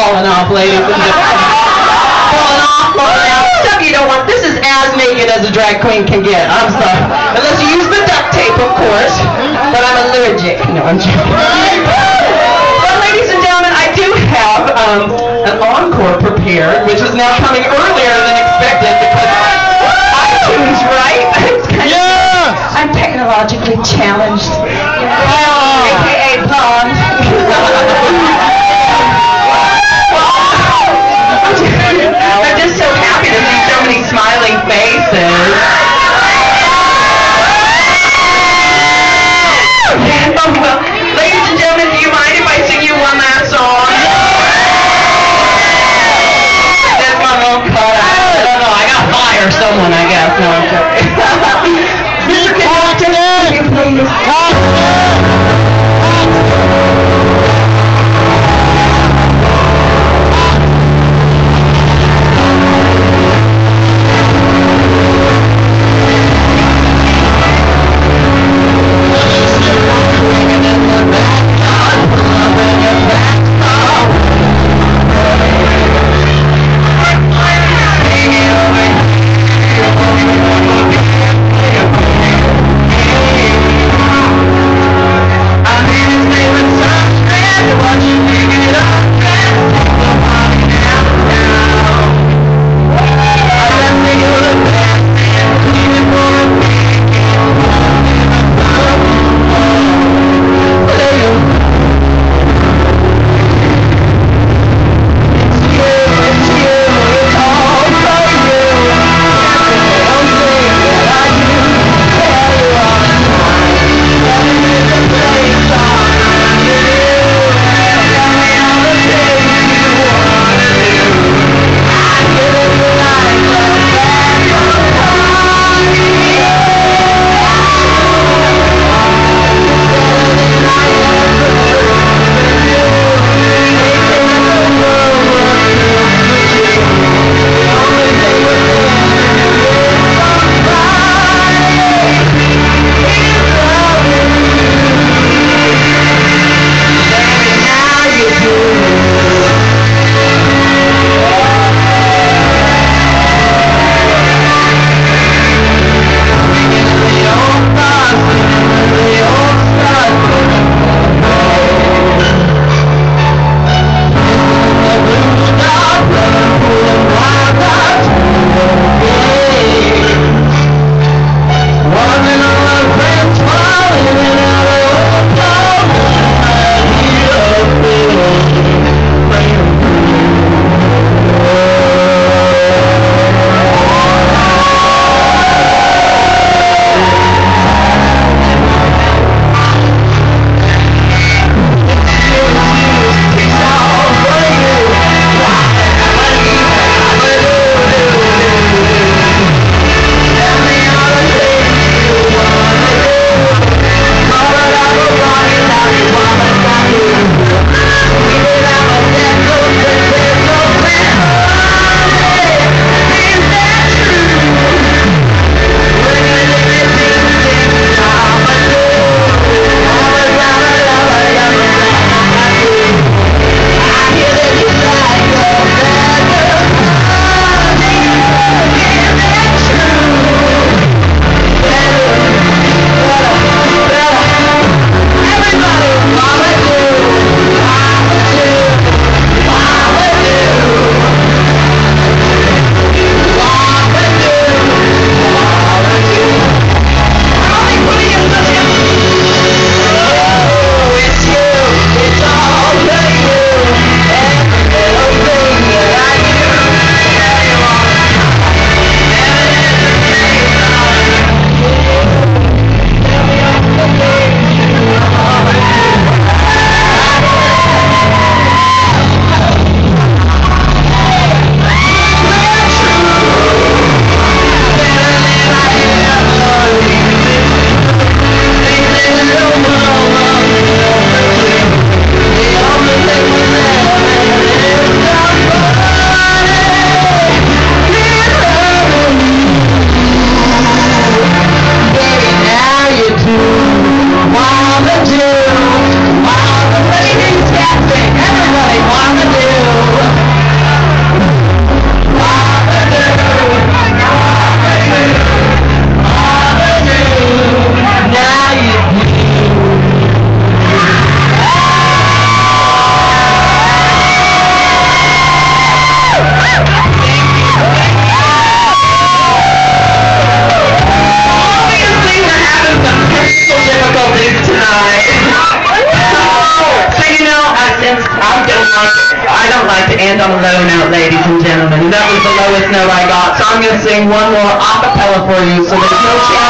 falling off, ladies and gentlemen. Falling off, stuff you don't want. This is as naked as a drag queen can get. I'm sorry. Unless you use the duct tape, of course. But I'm allergic. No, I'm joking. Well, ladies and gentlemen, I do have an encore prepared, which is now coming earlier than expected because iTunes, right? I'm technologically challenged. AKA blonde. I'm just so happy to see so many smiling faces. Well, ladies and gentlemen, do you mind if I sing you one last song? That's my own cut. I don't know. I gotta fire someone, I guess. No, I'm joking. Mr. Kid, please. note, ladies and gentlemen. That was the lowest note I got. So I'm going to sing one more a cappella for you, so there's no chance.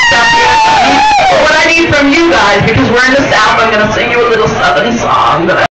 What I need from you guys, because we're in the South, I'm going to sing you a little Southern song that